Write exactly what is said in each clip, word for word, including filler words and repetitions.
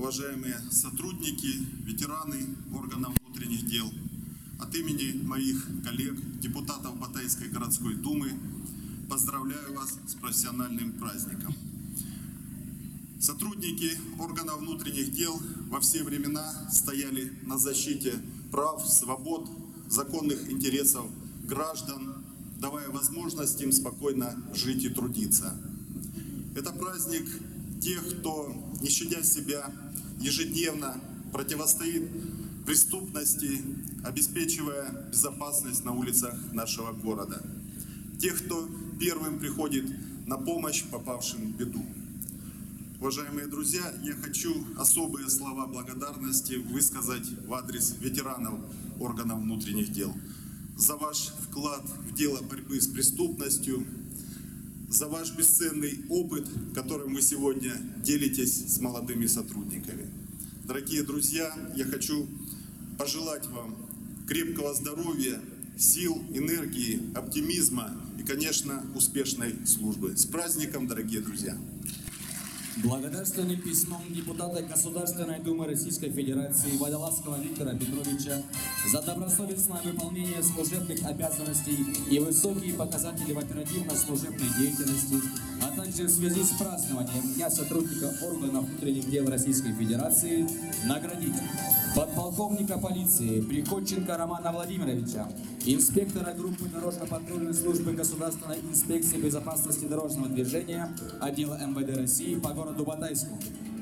уважаемые сотрудники, ветераны органов внутренних дел, от имени моих коллег, депутатов Батайской городской думы, поздравляю вас с профессиональным праздником. Сотрудники органов внутренних дел во все времена стояли на защите прав, свобод, законных интересов граждан, давая возможность им спокойно жить и трудиться. Это праздник тех, кто, не щадя себя, ежедневно противостоит преступности, обеспечивая безопасность на улицах нашего города. Тех, кто первым приходит на помощь попавшим в беду. Уважаемые друзья, я хочу особые слова благодарности высказать в адрес ветеранов органов внутренних дел за ваш вклад в дело борьбы с преступностью, за ваш бесценный опыт, которым вы сегодня делитесь с молодыми сотрудниками. Дорогие друзья, я хочу пожелать вам крепкого здоровья, сил, энергии, оптимизма и, конечно, успешной службы. С праздником, дорогие друзья! Благодарственным письмом депутата Государственной Думы Российской Федерации Водолазского Виктора Петровича за добросовестное выполнение служебных обязанностей и высокие показатели в оперативно-служебной деятельности, а также в связи с празднованием Дня сотрудника органов внутренних дел Российской Федерации наградить подполковника полиции Приходченко Романа Владимировича, инспектора группы дорожно-патрульной службы Государственной инспекции безопасности дорожного движения отдела эм вэ дэ России по городу Батайску,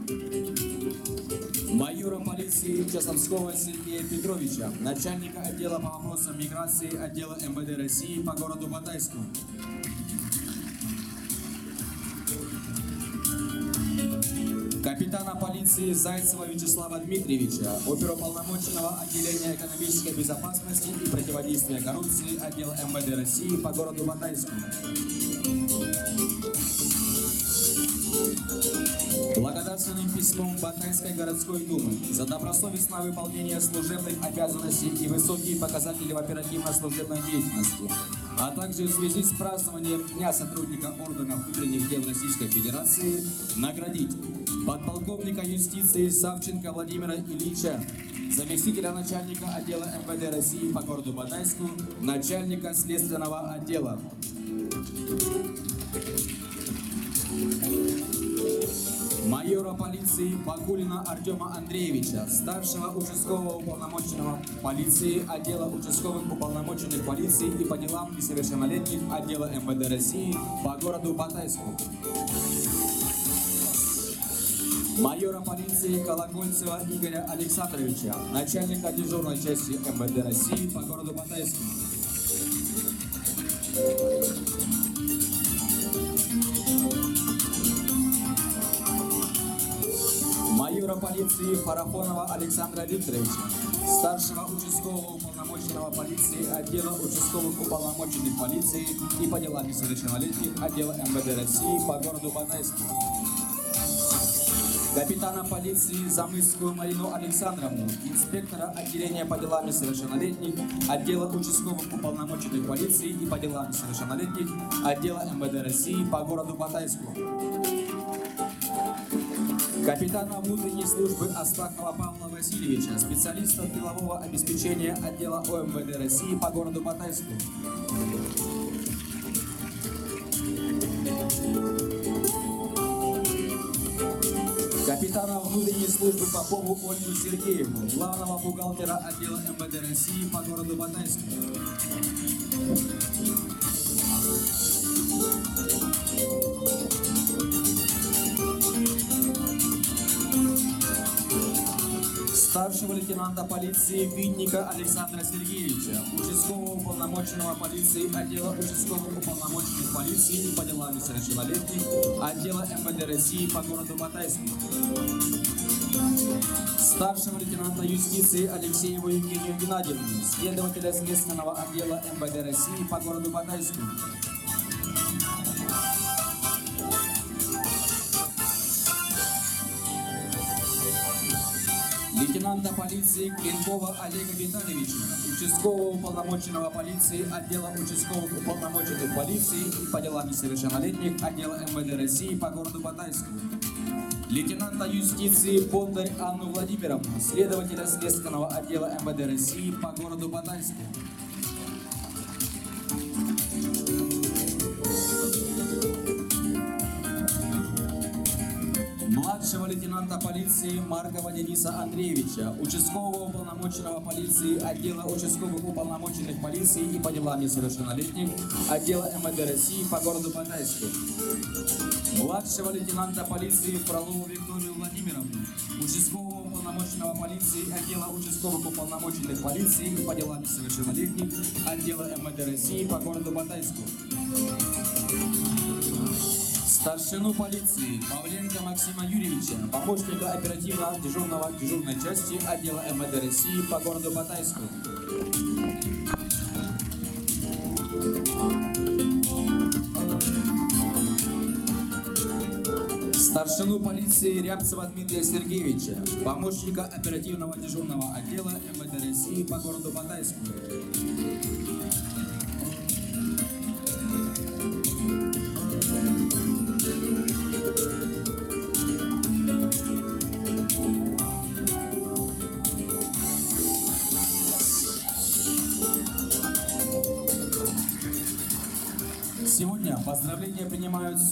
майора полиции Часовского Сергея Петровича, начальника отдела по вопросам миграции отдела эм вэ дэ России по городу Батайску, капитана полиции Зайцева Вячеслава Дмитриевича, оперуполномоченного отделения экономической безопасности и противодействия коррупции отдела эм вэ дэ России по городу Батайску. Благодарственным письмом Батайской городской думы за добросовестное выполнение служебных обязанностей и высокие показатели в оперативно-служебной деятельности, а также в связи с празднованием Дня сотрудника органов внутренних дел Российской Федерации наградить подполковника юстиции Савченко Владимира Ильича, заместителя начальника отдела эм вэ дэ России по городу Батайску, начальника следственного отдела. Майора полиции Бакулина Артема Андреевича, старшего участкового уполномоченного полиции отдела участковых уполномоченных полиции и по делам несовершеннолетних отдела эм вэ дэ России по городу Батайску. Майора полиции Колокольцева Игоря Александровича, начальника дежурной части эм вэ дэ России по городу Батайску. Майора полиции Фарафонова Александра Викторовича, старшего участкового уполномоченного полиции отдела участковых уполномоченных полиции и по делам несовершеннолетних отдела эм вэ дэ России по городу Батайску. Капитана полиции Замыцкую Марину Александровну, инспектора отделения по делам несовершеннолетних отдела участковых уполномоченных полиции и по делам несовершеннолетних отдела эм вэ дэ России по городу Батайску. Капитана внутренней службы Астахова Павла Васильевича, специалиста тылового обеспечения отдела о эм вэ дэ России по городу Батайску. Капитана внутренней службы Попову Ольгу Сергеевну, главного бухгалтера отдела эм вэ дэ России по городу Батайску. Старшего лейтенанта полиции Винника Александра Сергеевича, участкового уполномоченного полиции отдела участковых уполномоченных полиции и по делам несовершеннолетних отдела эм вэ дэ России по городу Батайску. Старшего лейтенанта юстиции Алексееву Евгению Геннадьевну, следователя следственного отдела эм вэ дэ России по городу Батайску. Лейтенанта полиции Клинкова Олега Витальевича, участкового уполномоченного полиции отдела участковых уполномоченных полиции и по делам несовершеннолетних отдела эм вэ дэ России по городу Батайску. Лейтенанта юстиции Бондарь Анну Владимировну, следователя Следственного отдела эм вэ дэ России по городу Батайску. Младшего лейтенанта полиции Маркова Дениса Андреевича, участкового уполномоченного полиции отдела участковых уполномоченных полиции и по делам несовершеннолетних отдела эм вэ дэ России по городу Батайску. Младшего лейтенанта полиции Фролову Викторию Владимировну, участкового уполномоченного полиции отдела участковых уполномоченных полиции и по делам несовершеннолетних отдела эм вэ дэ России по городу Батайску. Старшину полиции Павленко Максима Юрьевича, помощника оперативно-дежурного дежурной части отдела эм вэ дэ России по городу Батайску. Старшину полиции Рябцева Дмитрия Сергеевича, помощника оперативного дежурного отдела эм вэ дэ России по городу Батайску. Сегодня поздравления принимают